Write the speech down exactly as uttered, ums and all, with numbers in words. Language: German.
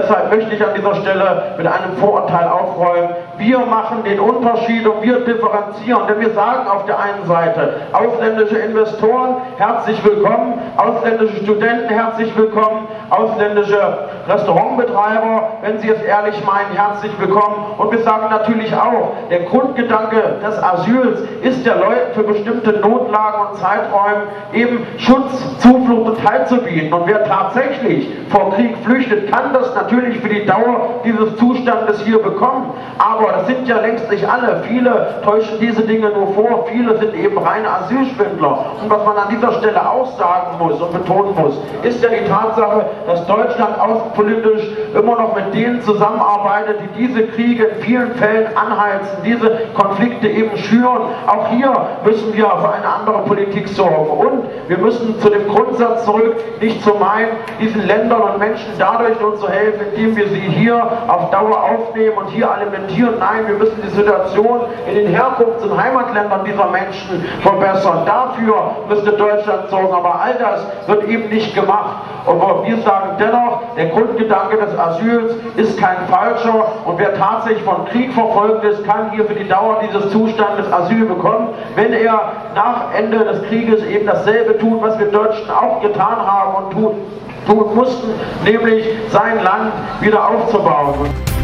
deshalb möchte ich an dieser Stelle mit einem Vorurteil aufräumen. Wir machen den Unterschied und wir differenzieren, denn wir sagen auf der einen Seite, ausländische Investoren, herzlich willkommen, ausländische Studenten, herzlich willkommen, ausländische Restaurantbetreiber, wenn sie es ehrlich meinen, herzlich willkommen. Und wir sagen natürlich auch, der Grundgedanke des Asyls ist der Leuten für bestimmte Notlagen und Zeiträume eben Schutz, Zuflucht und Halt zu bieten. Und wer tatsächlich vor Krieg flüchtet, kann das natürlich für die Dauer dieses Zustandes hier bekommen. Aber das sind ja längst nicht alle. Viele täuschen diese Dinge nur vor. Viele sind eben reine Asylschwindler. Und was man an dieser Stelle auch sagen muss und betonen muss, ist ja die Tatsache, dass Deutschland außenpolitisch immer noch mit denen zusammenarbeitet, die diese Kriege in vielen Fällen anheizen, diese Konflikte eben schüren. Auch hier müssen wir für eine andere Politik sorgen. Und wir müssen zu dem Grundsatz zurück, nicht zu meinen, diesen Ländern und Menschen dadurch nur zu helfen, indem wir sie hier auf Dauer aufnehmen und hier alimentieren. Nein, wir müssen die Situation in den Herkunfts- und Heimatländern dieser Menschen verbessern. Dafür müsste Deutschland sorgen, aber all das wird eben nicht gemacht. Aber wir sagen dennoch, der Grundgedanke des Asyls ist kein falscher und wer tatsächlich von Krieg verfolgt ist, kann hier für die Dauer dieses Zustandes Asyl bekommen, wenn er nach Ende des Krieges eben dasselbe tut, was wir Deutschen auch getan haben und tun, tun mussten, nämlich sein Land wieder aufzubauen.